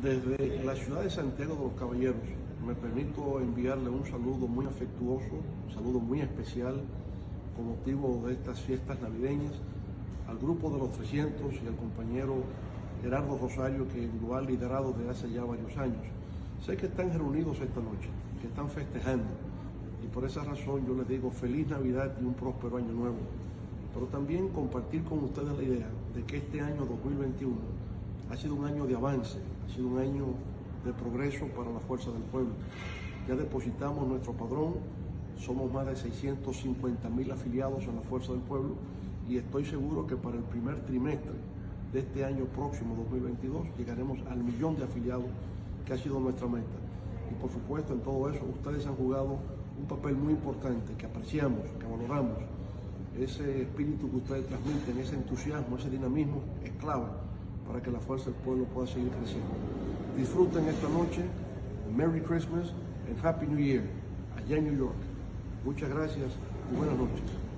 Desde la ciudad de Santiago de los Caballeros, me permito enviarle un saludo muy afectuoso, un saludo muy especial con motivo de estas fiestas navideñas al grupo de los 300 y al compañero Gerardo Rosario, que lo ha liderado desde hace ya varios años. Sé que están reunidos esta noche, que están festejando, y por esa razón yo les digo feliz Navidad y un próspero año nuevo. Pero también compartir con ustedes la idea de que este año 2021 ha sido un año de avance, ha sido un año de progreso para la Fuerza del Pueblo. Ya depositamos nuestro padrón, somos más de 650.000 afiliados en la Fuerza del Pueblo y estoy seguro que para el primer trimestre de este año próximo, 2022, llegaremos al 1.000.000 de afiliados, que ha sido nuestra meta. Y por supuesto, en todo eso, ustedes han jugado un papel muy importante, que apreciamos, que valoramos. Ese espíritu que ustedes transmiten, ese entusiasmo, ese dinamismo, es clave para que la Fuerza del Pueblo pueda seguir creciendo. Disfruten esta noche, Merry Christmas and Happy New Year, allá en New York. Muchas gracias y buenas noches.